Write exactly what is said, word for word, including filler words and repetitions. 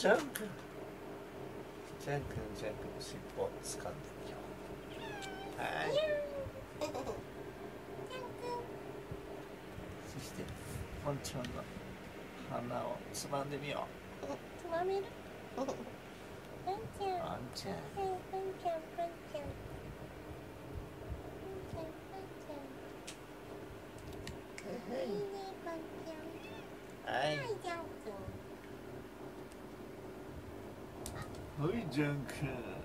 ジャン君ジャン君ジャン君の尻尾を掴んでみよう。はい。そしてワンちゃんの鼻をつまんでみよう。 つまめる？ワンちゃん。 ワンちゃん。 ワンちゃん、ワンちゃん。ワンちゃん、ワンちゃん。いいね、ワンちゃん。 はい。 はい、ジャン君。 はい、ジャン君。